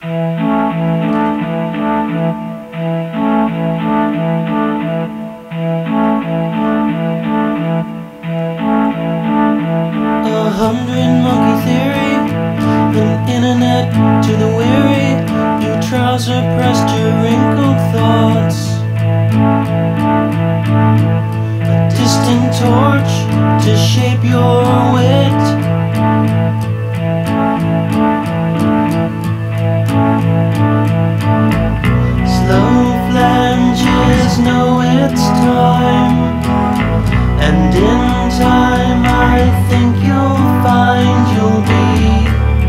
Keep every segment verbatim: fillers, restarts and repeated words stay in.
A hundred monkey theory, an internet to the weary. Your trouser pressed your wrinkled thoughts. A distant torch to shape your wit. Slow flanges know it's time, and in time I think you'll find you'll be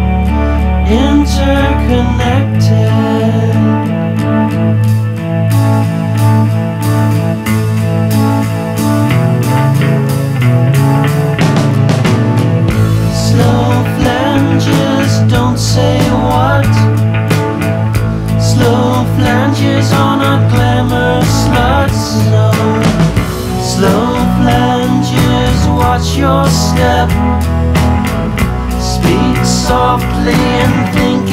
interconnected. Slow flanges don't say what. Slow flanges are not glamour sluts, no. Slow flanges, watch your step. Speak softly and think